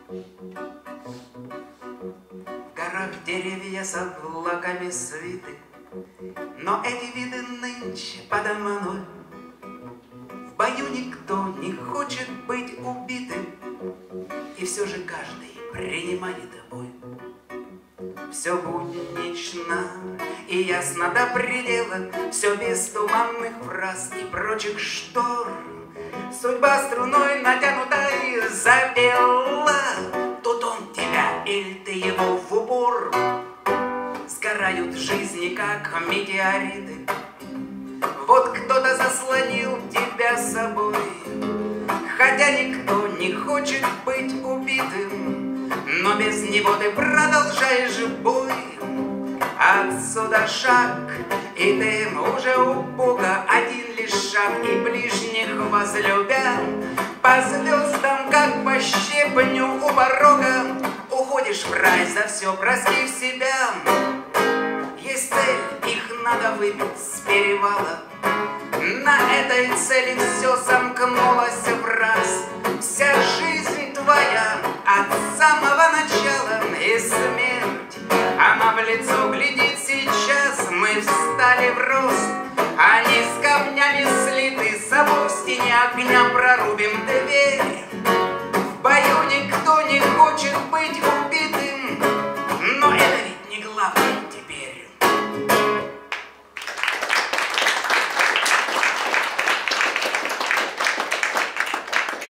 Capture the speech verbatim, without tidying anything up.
В горах деревья с облаками свиты, но эти виды нынче подо мной. В бою никто не хочет быть убитым, и все же каждый принимает бой. Все буднично и ясно до предела, все без туманных фраз и прочих штор. Судьба струной натянутой запела, тут он тебя или ты его в упор. Сгорают жизни, как метеориты, вот кто-то заслонил тебя собой. Хотя никто не хочет быть убитым, но без него ты продолжаешь бой. Отсюда шаг, и ты уже у Бога, один лишь шаг, и ближних возлюбя. По звездам, как по щебню у порога, уходишь в рай за все, простив себя. Есть цель, их надо выбить с перевала. На этой цели все сомкнулось в раз. Вся жизнь твоя от самого начала, и смерть, она в лицо глядит сейчас. Мы встали в рост,